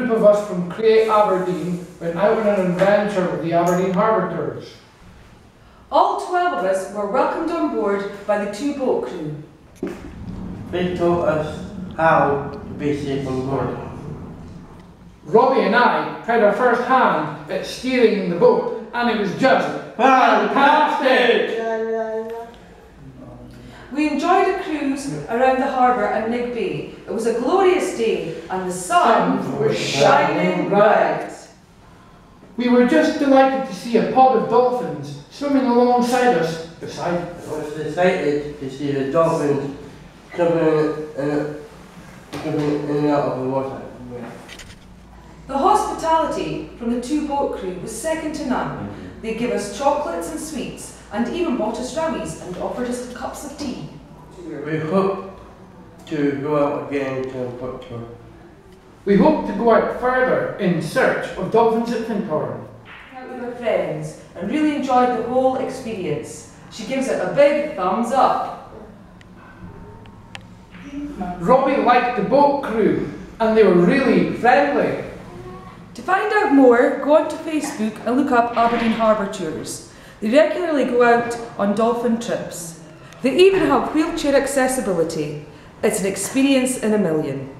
group of us from Create Aberdeen went out on an adventure with the Aberdeen Harbour Tours. All 12 of us were welcomed on board by the two boat crew. They taught us how to be safe on board. Robbie and I tried our first hand at steering the boat, and it was just fantastic! We enjoyed a cruise around the harbour and Nig Bay. It was a glorious day and the sun was shining bright. We were just delighted to see a pod of dolphins swimming alongside us beside us. I was excited to see the dolphins jumping in and out of the water. The hospitality from the two boat crew was second to none. They gave us chocolates and sweets and even bought us rummies and offered us cups of tea. We hope to go out again to Porto. We hope to go out further in search of dolphins at Fintorn. Out with our friends and really enjoyed the whole experience. She gives it a big thumbs up. Robbie liked the boat crew, and they were really friendly. To find out more, go onto Facebook and look up Aberdeen Harbour Tours. They regularly go out on dolphin trips. They even have wheelchair accessibility. It's an experience in a million.